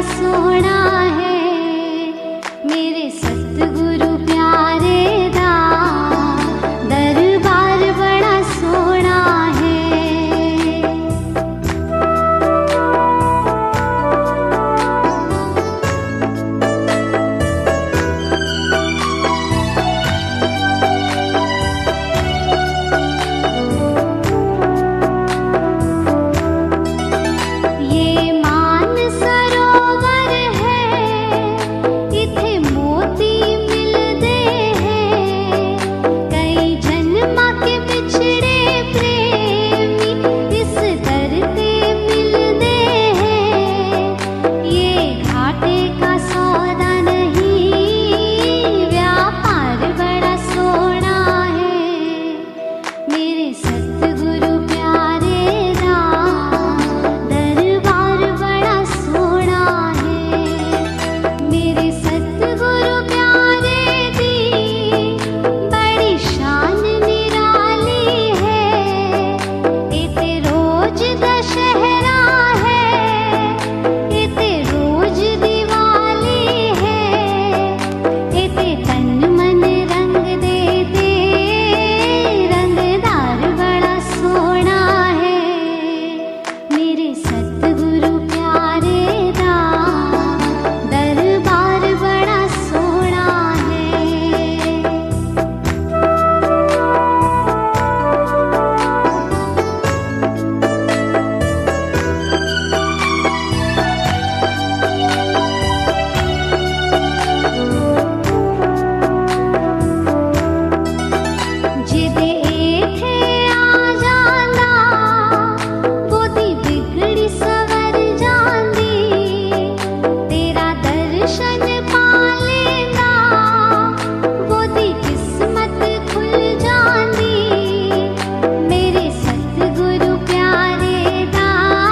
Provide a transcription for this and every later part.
सोना है, मेरे सतगुरु प्यारे दा दरबार बड़ा सोना है। ये मान सरोवर है, इथे मोती मिलदे हैं, कई जन्मां के बिछड़े प्रेमी इस दर ते मिलदे हैं। ये घाटे का सौदा नहीं, व्यापार बड़ा सोना है, मेरे सतगुरु प्यारे दा दरबार बड़ा सोना है। मेरे सतगुरु प्यारे दी बड़ी शान निराली है, इते रोज दशहरा है, इते रोज दिवाली है, इते तन मन रंग देते रंगदार बड़ा सोना है, मेरे सतगुरु प्यारे दा दरबार बड़ा सोना है। जिदे इथे आ जांदा, बोधी बिगड़ी सवर जांदी, तेरा दर्शन पा लेंदा, बोधी किस्मत खुल जांदी, मेरे सतगुरु प्यारे दा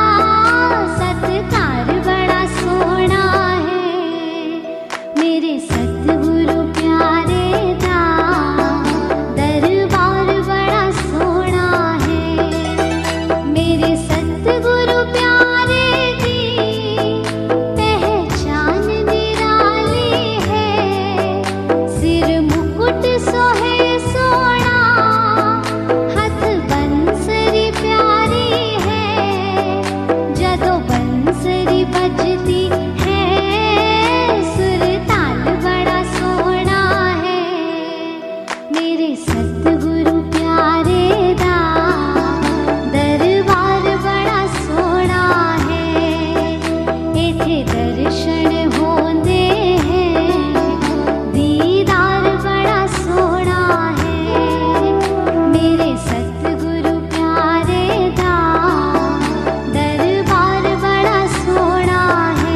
सत्कार बड़ा सोना है, मेरे सतगुरु प्यारे दा दरबार बड़ा सोना है। मेरे सतगुरु प्यारे दी पहचान निराली है, सिर मुकुट सोहे सोना, हथ बंसरी प्यारी है, जदों बंसरी बजती है, सुर ताल बड़ा सोना है, मेरे सतगुरु प्यारे दा दरबार बड़ा सोना है, इथे दर्शन होंदे हैं, दीदार बड़ा सोना है, मेरे सतगुरु प्यारे दा दरबार बड़ा सोना है।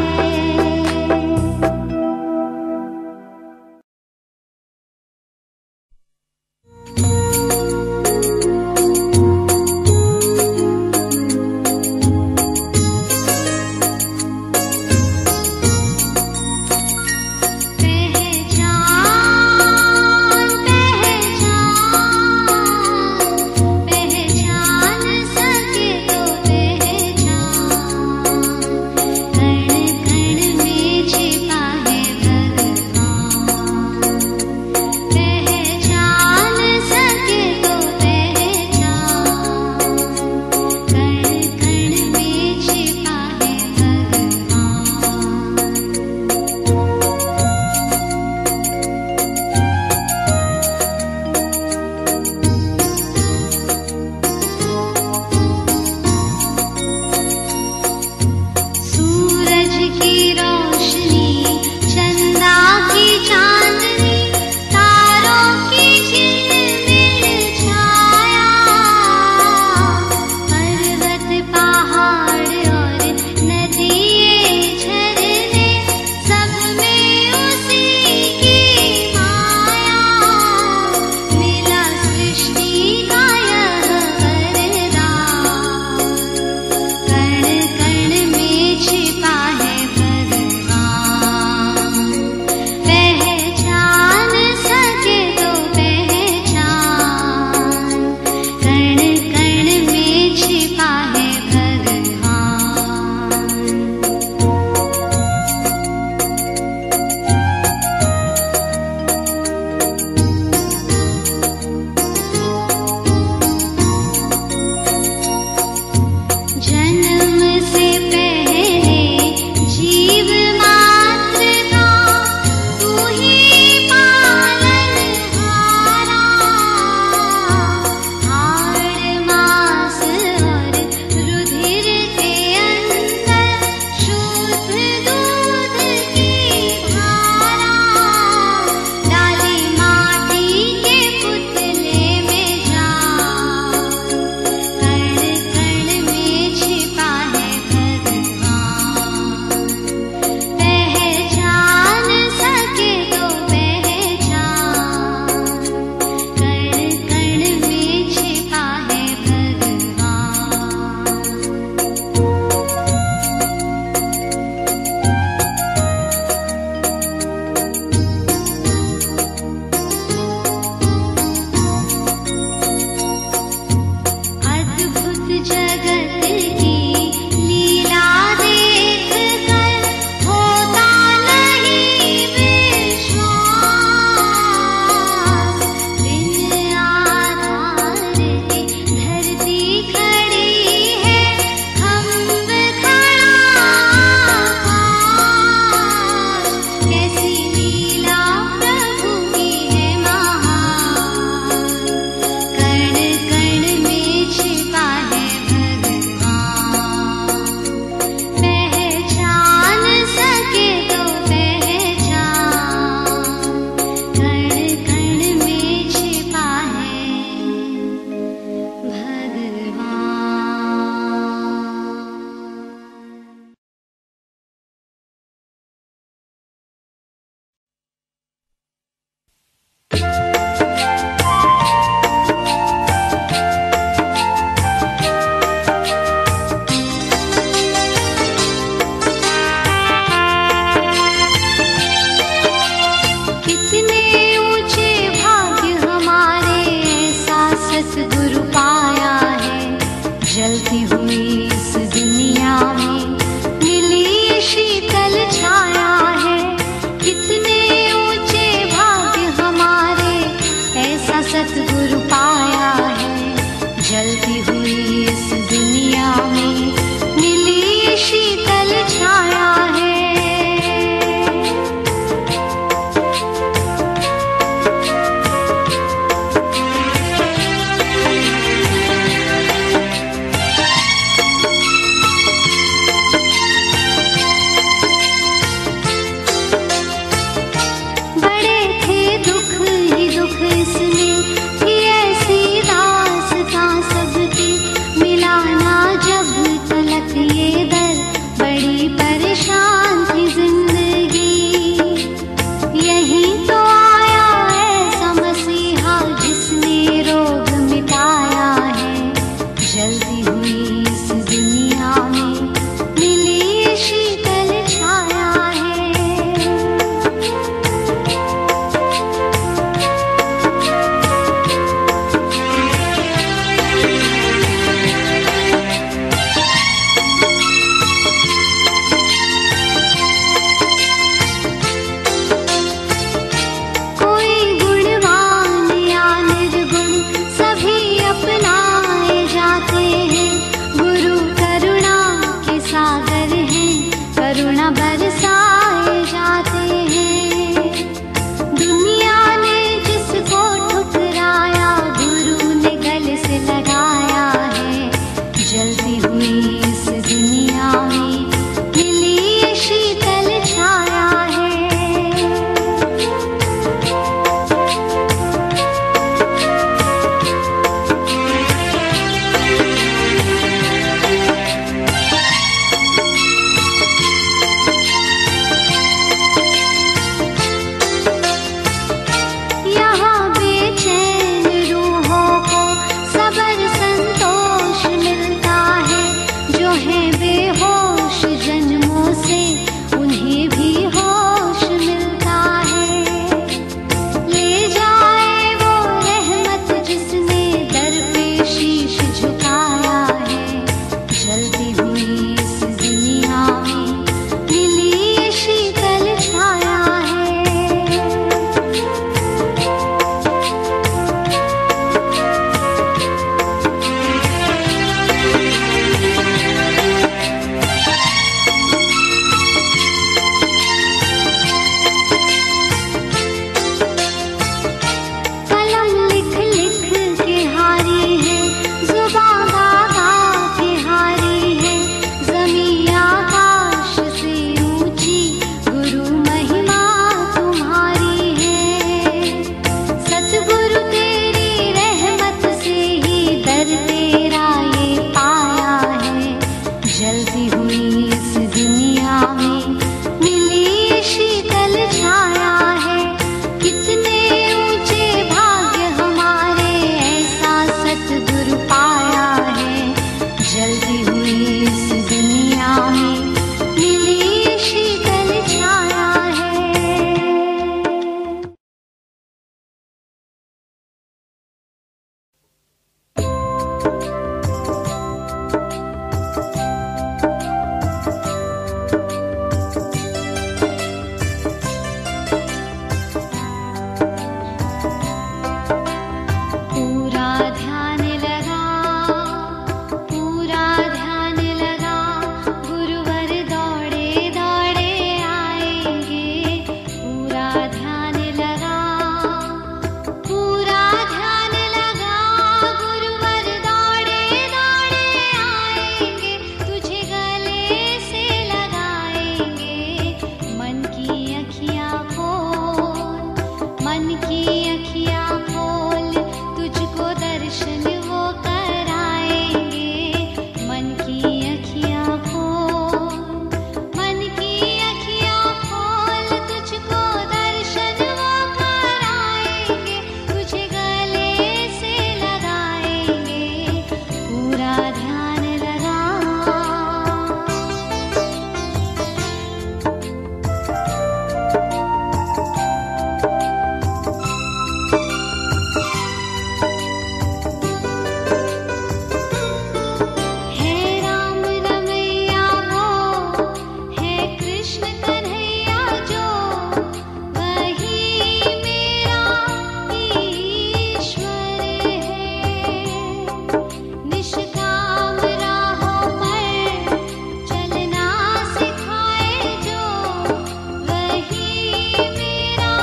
छिपा है भगवान। बरसाए जाते हैं। दुनिया ने जिसको ठुकराया, गुरु ने गले से लगाया है। जलती हुई इस दुनिया में मिली ये शीतल छाया है। यहाँ बेचैन रूहों को सबर संतोष मिलता है। जो है बेहोश जन्मों से, उन्हें भी होश मिलता है। ले जाए वो रहमत जिसने दर पे शीश झुकाया है। जलती हुई इस दुनिया में मिली ये शीतल छाया है। कलम लिख लिख के हारी है, जुबां गा गा के हारी है। ज़मीं आकाश से ऊंची गुरु महिमा तुम्हारी है। सतगुरु तेरी रहमत से ही दर तेरा ये पाया है। जलती हुई इस दुनिया में मिली ये शीतल छाया है। कितने ऊंचे भाग्य हमारे, ऐसा सतगुरु पाया है। जलती हुई इस दुनिया में मिली ये शीतल छाया है। पूरा ध्यान लगा, पूरा ध्यान लगा, गुरुवर दौड़े दौड़े आएंगे। पूरा ध्यान लगा, पूरा ध्यान लगा, गुरुवर दौड़े दौड़े आएंगे। तुझे गले से लगाएंगे। मन की अखियाँ खोल, मन की अखियाँ खोल, तुझको दर्शन वो कराएंगे। मन की अखियाँ खोल, मन की अखियाँ खोल, तुझको दर्शन वो कराएंगे। तुझे गले से लगाएंगे। पूरा ध्यान लगा। है राम रमैया वो, है कृष्ण कन्हैया जो, वही मेरा ईश्वर है। निष्काम राहों पर चलना सिखाए जो, वही मेरा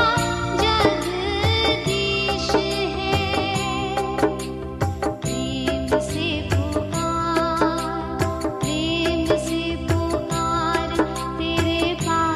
जगदीश है। प्रेम से पुकार, प्रेम से पुकार, तेरे पास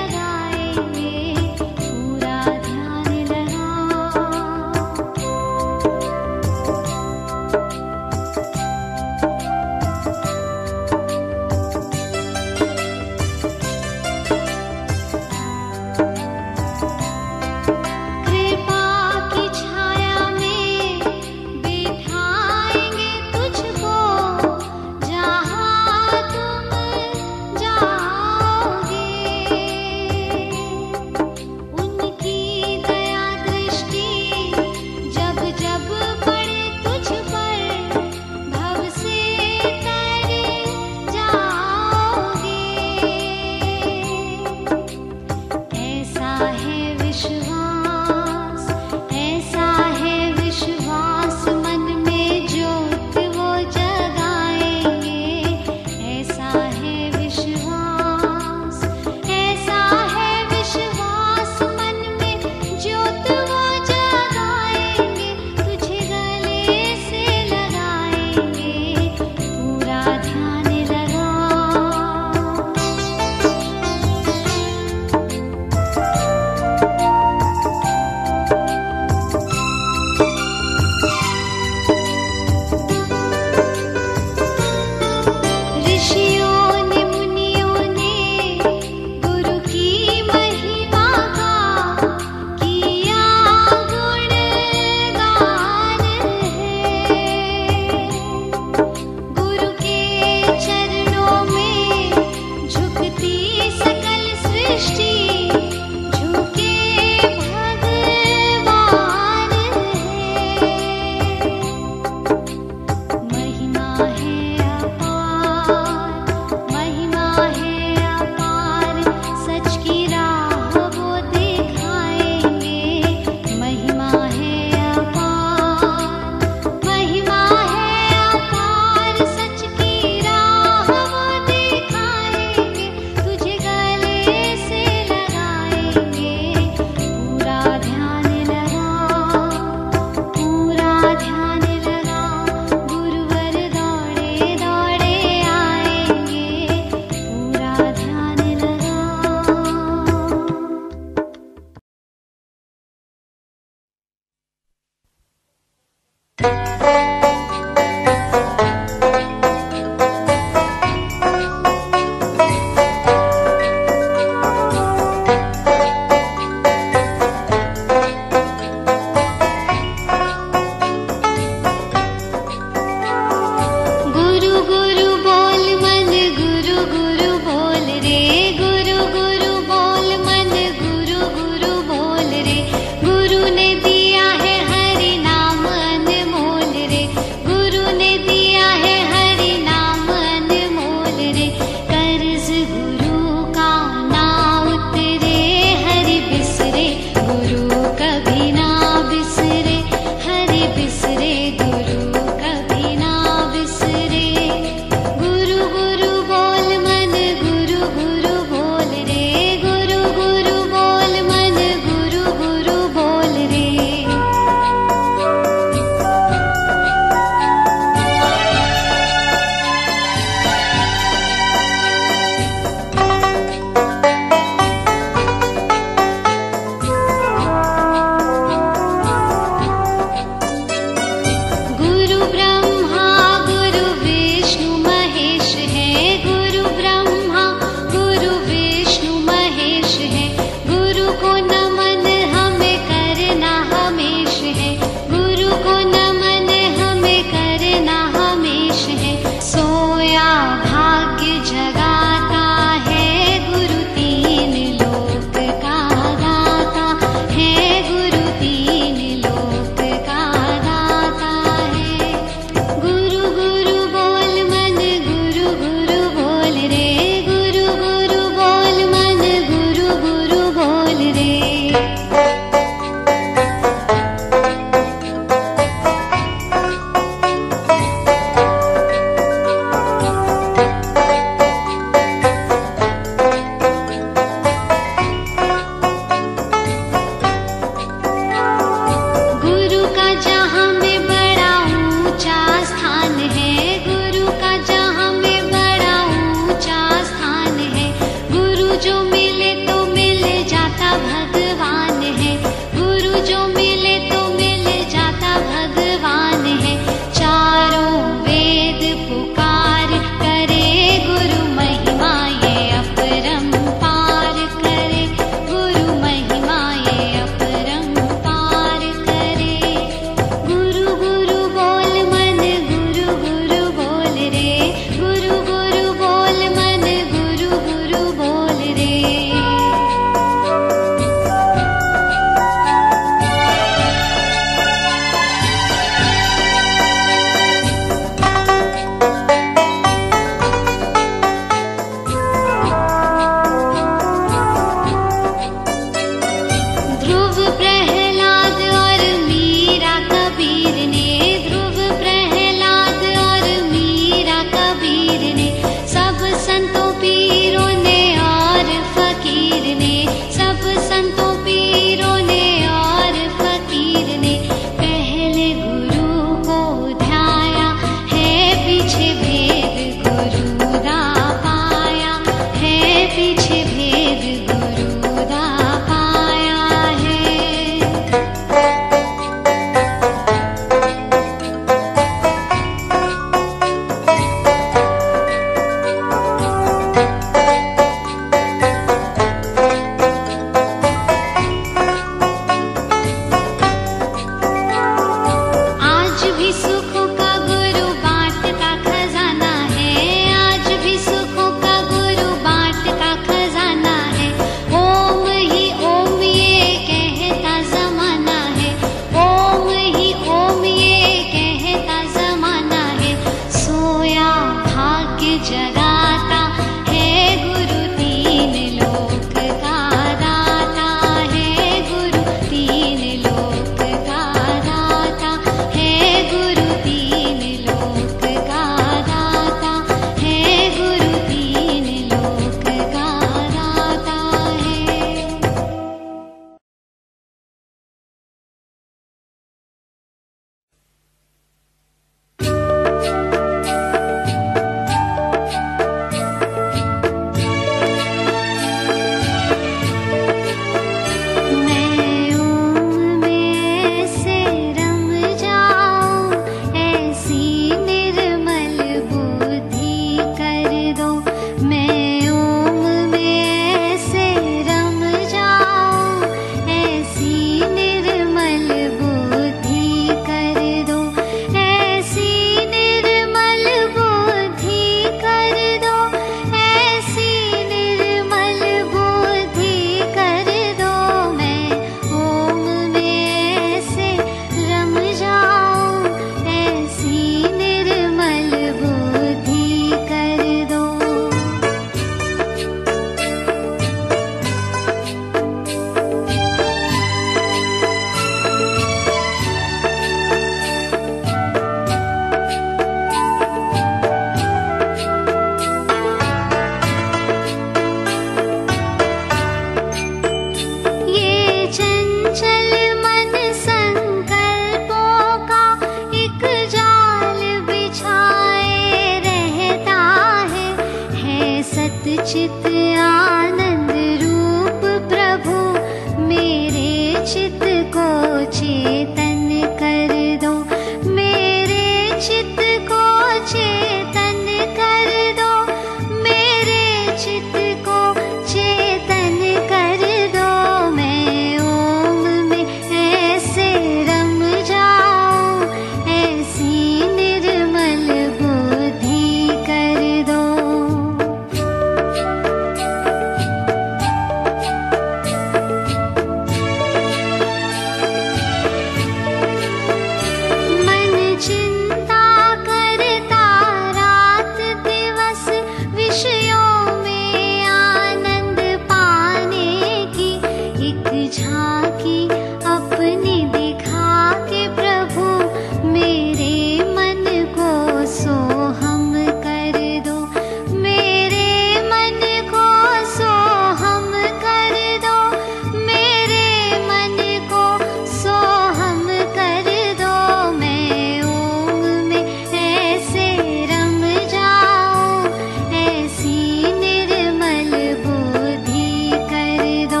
झांकी अपनी दिखा के प्रभु मेरे मन को सोहम कर दो, मेरे मन को सोहम कर दो, मेरे मन को सोहम कर दो। मैं ओम में ऐसे रम जाऊं, ऐसी निर्मल बुद्धि कर दो।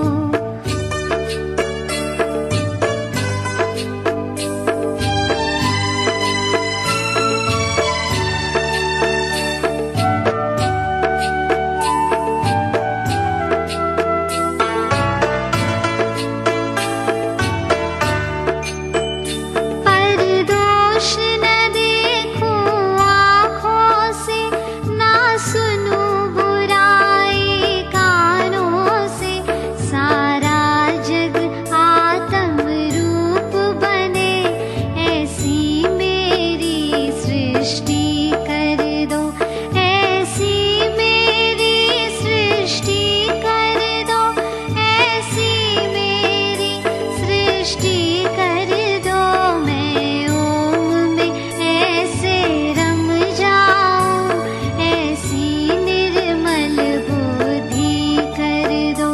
परदोष न देखूं आँखों से, ना सुनूं बुराई कानों से, सारा जग आत्म रूप बने, ऐसी मेरी सृष्टि कर दो, ऐसी मेरी सृष्टि कर दो, ऐसी मेरी सृष्टि कर दो। मैं ओम में ऐसे रम जाऊं, ऐसी निर्मल बुद्धि कर दो।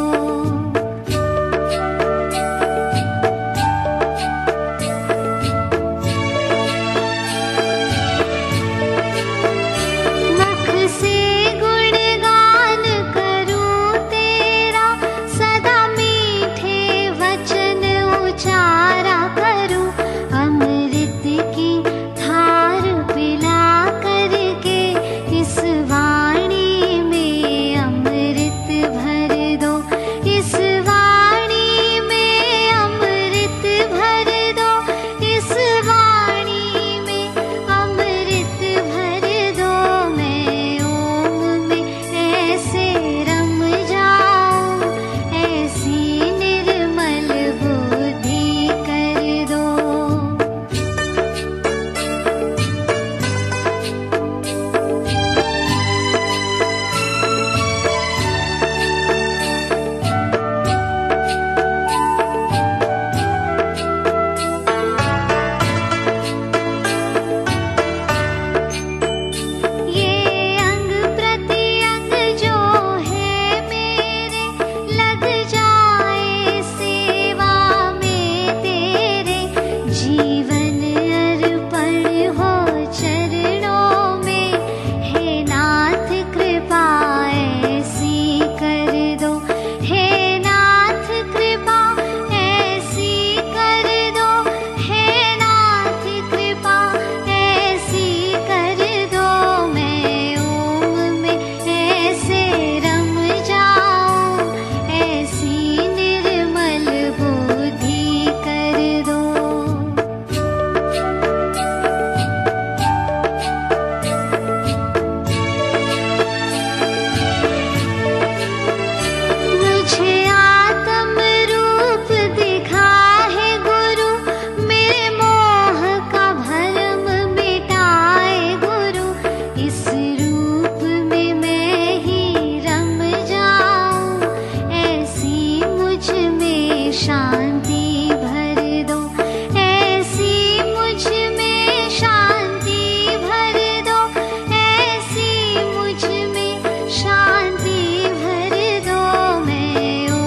मुख से गुणगान करूं तेरा, सदा मीठे वचन उचारा करूं, अमृत की धार पिला करके इस वाणी में अमृत भर दो, इस वाणी में अमृत भर दो, इस वाणी में अमृत भर दो। मैं ओम में ऐसे रम जाऊं, ऐसी निर्मल बुद्धि कर दो। ये अंग प्रत्यंग जो है मेरे, लग जाए सेवा में तेरे, जीवन अर्पण हो चरणों में, हे नाथ कृपा ऐसी कर दो, हे नाथ कृपा ऐसी कर दो, हे नाथ कृपा ऐसी कर दो। मैं ओम में ऐसे रम जाऊं, ऐसी निर्मल बुद्धि कर दो। मुझे आत्म रूप दिखा है गुरु, मेरे मोह का भरम मिटाए गुरु, इस रूप में मैं ही रम जाऊं, ऐसी मुझ में शांति भर दो, ऐसी मुझ में शांति भर दो, ऐसी मुझ में शांति भर दो। मैं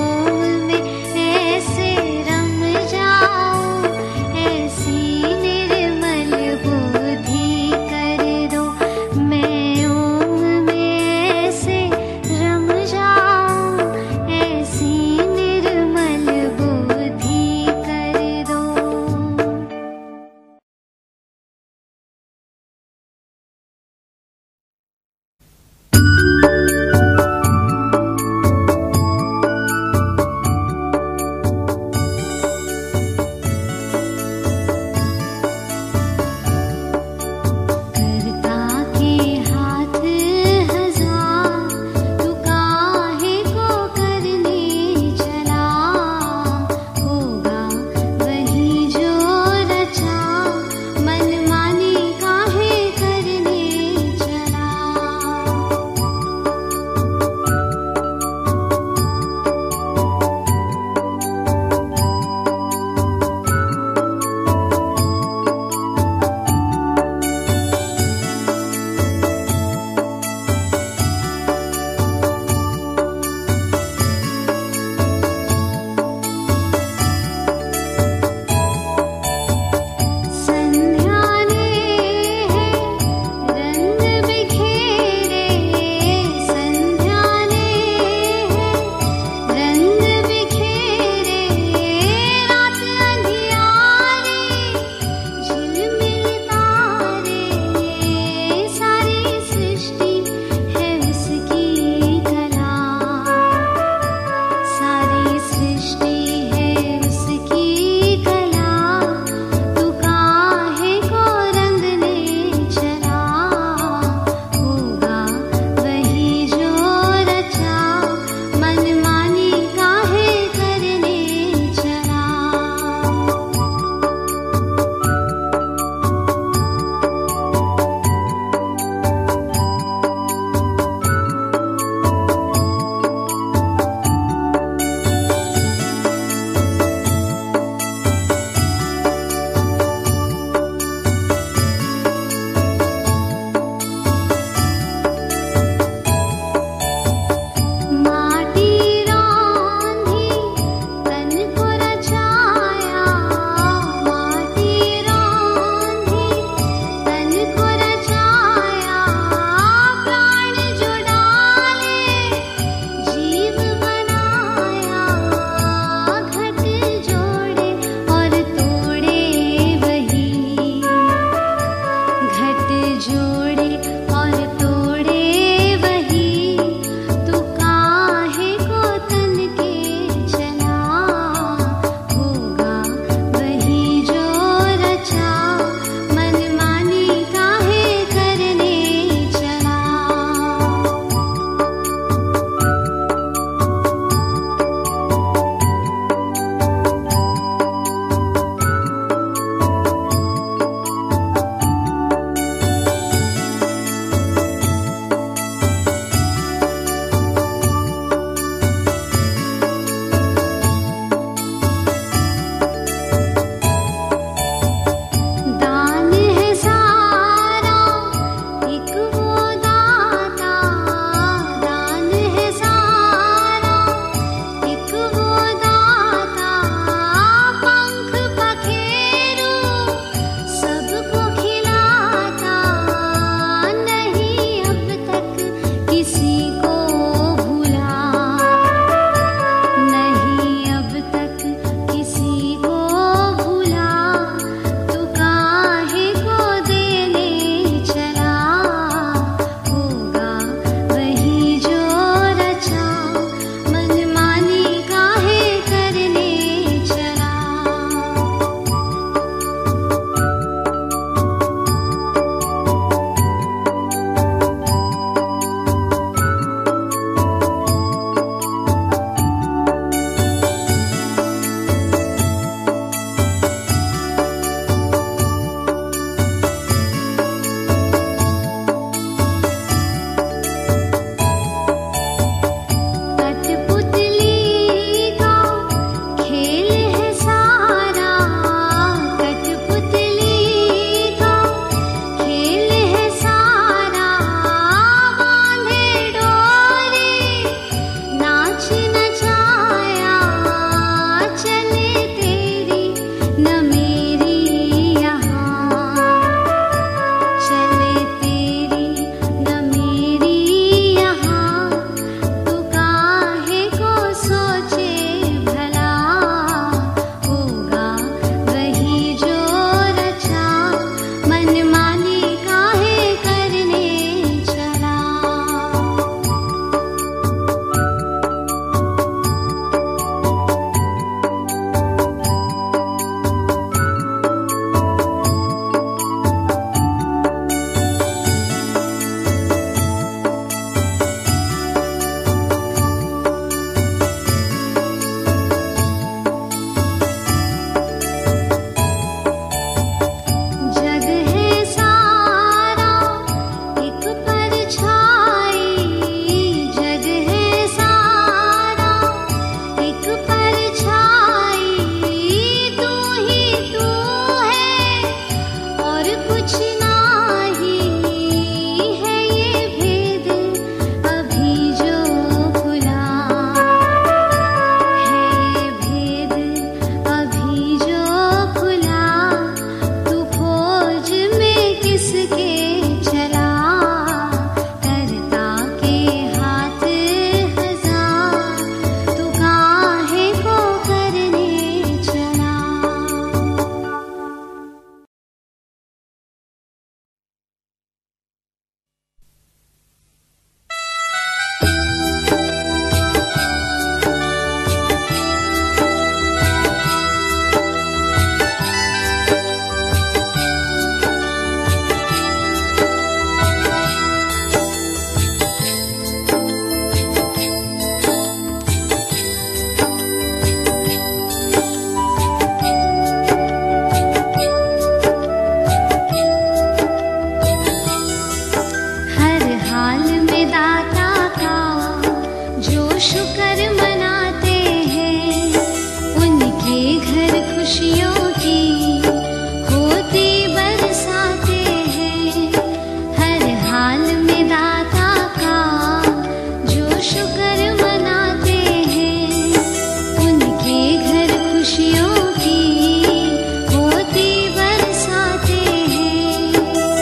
खुशियों की होती बरसाते हैं। हर हाल में दाता का जो शुक्र मनाते हैं, उनके घर खुशियों की होती बरसाते हैं।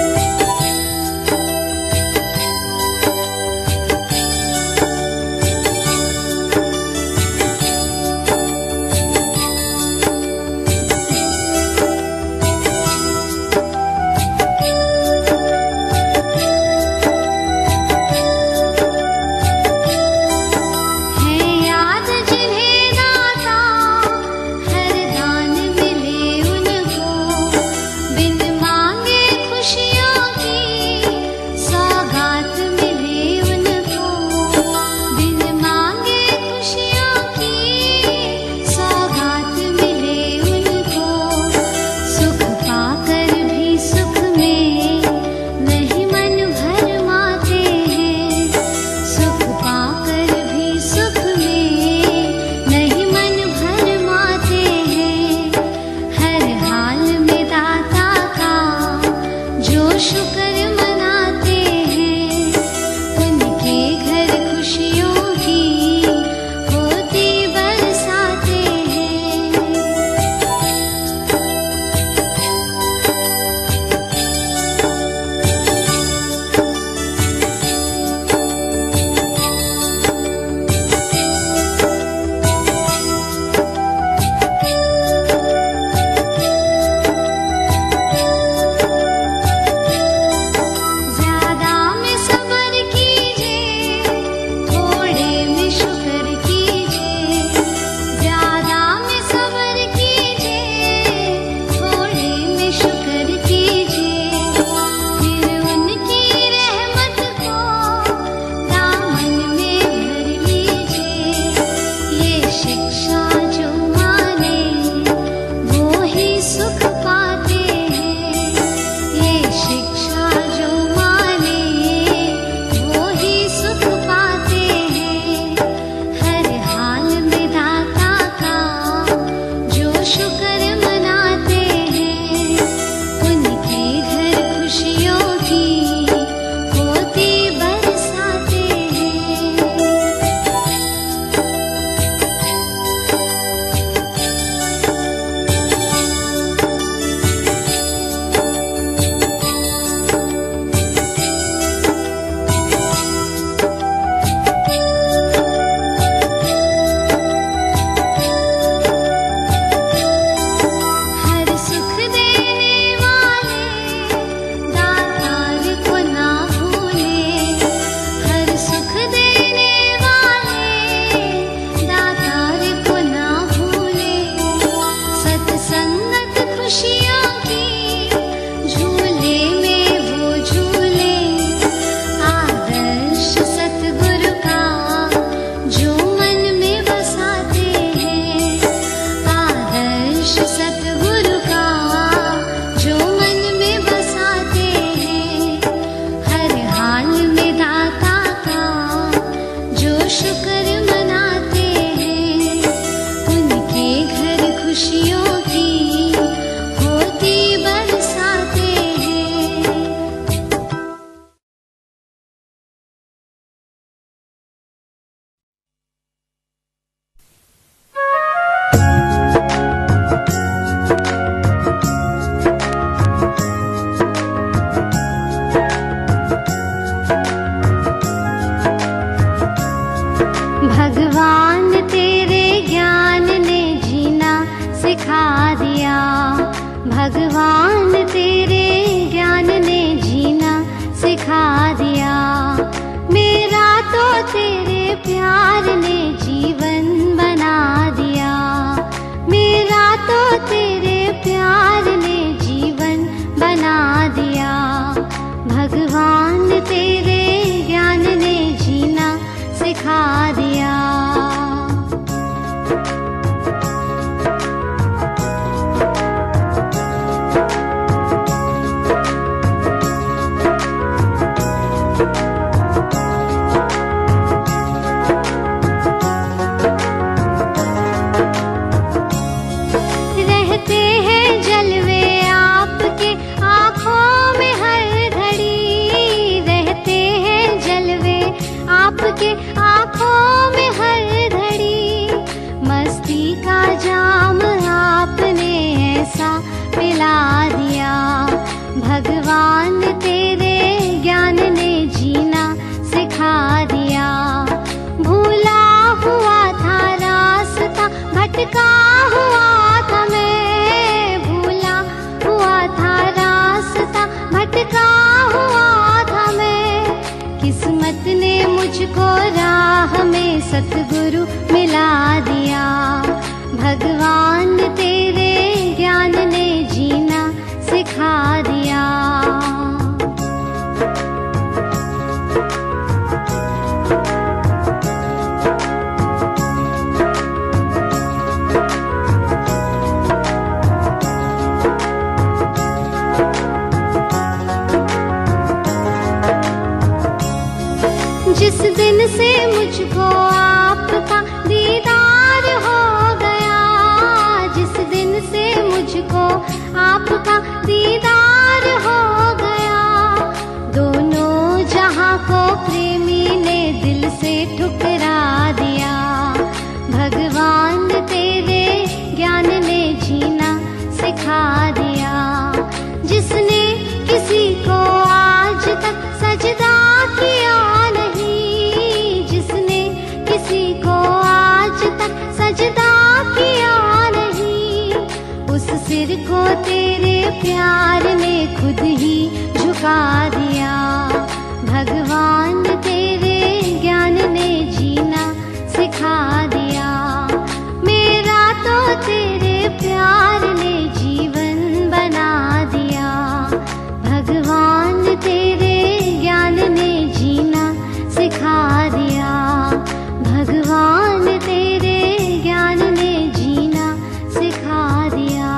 भगवान तेरे ज्ञान ने जीना सिखा दिया। मेरा तो तेरे प्यार ने जीवन बना दिया। मेरा तो तेरे प्यार ने जीवन बना दिया। भगवान तेरे ज्ञान ने जीना सिखा दिया। मुक्ति का जाम आपने ऐसा पिला दिया। भगवान तेरे ज्ञान ने जीना सिखा दिया। भूला हुआ था रास्ता, भटका हुआ था मैं, भूला हुआ था रास्ता, भटका हुआ था मैं। किस्मत ने मुझको राह में सतगुरु मिला दिया। भगवान तेरे ज्ञान ने जीना सिखा दिया। जिस दिन से मुझको आपका दीदार हो गया, जिस दिन से मुझको आपका दीदार हो गया, दोनों जहां को प्रेमी ने दिल से ठुकरा दिया। भगवान तेरे ज्ञान ने जीना सिखा दिया। जिसने किसी को आज तक सजदा किया नहीं, जिसने किसी को आज तक सजदा किया नहीं, उस सिर को तेरे प्यार ने खुद ही झुका दिया। भगवान तेरे ज्ञान ने जीना सिखा दिया। मेरा तो तेरे प्यार ने जीवन बना दिया। भगवान तेरे ज्ञान ने जीना सिखा दिया। भगवान तेरे ज्ञान ने जीना सिखा दिया।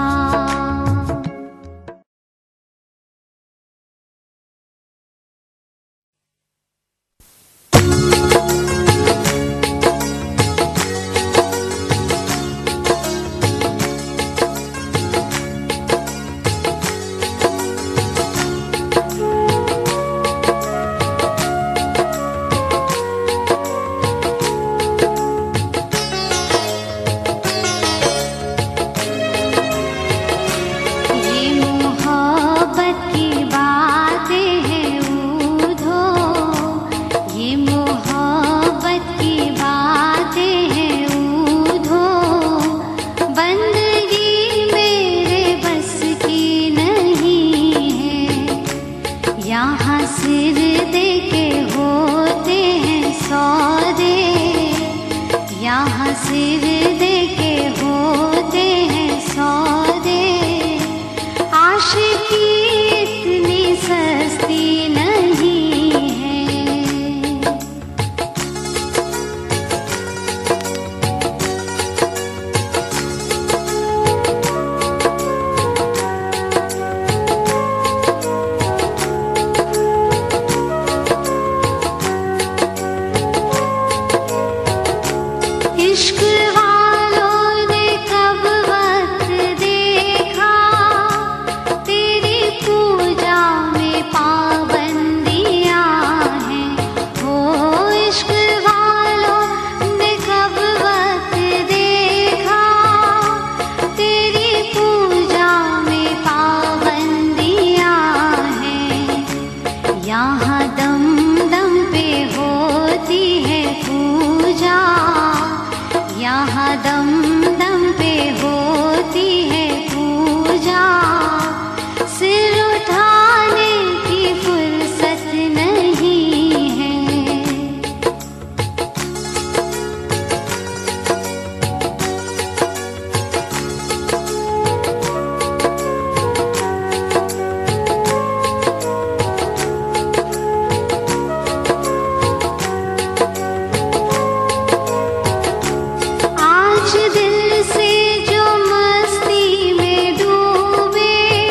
दिल से जो मस्ती में डूबे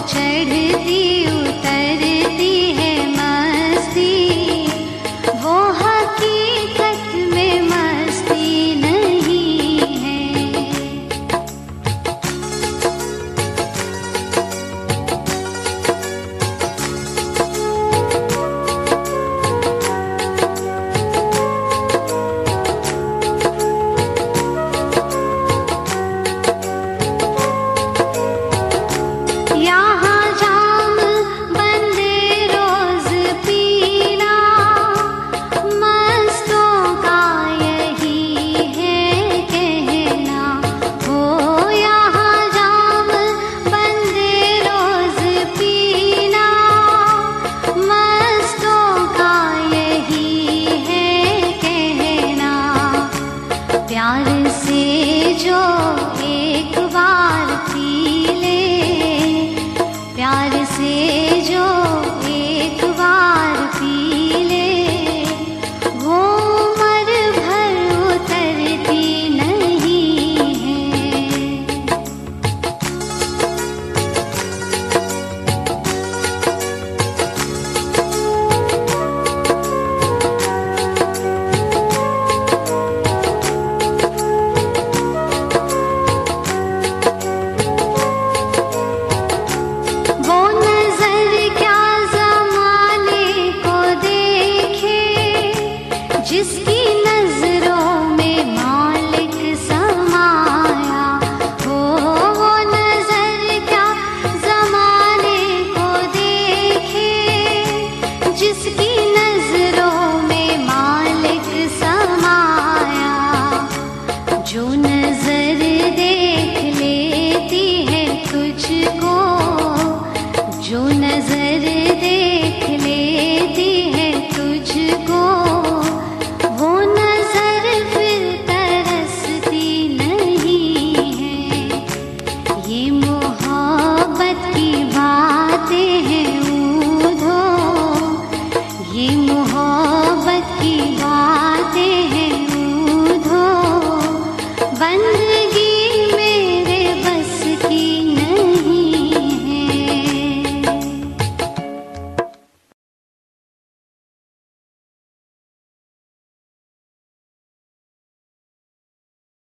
चढ़ती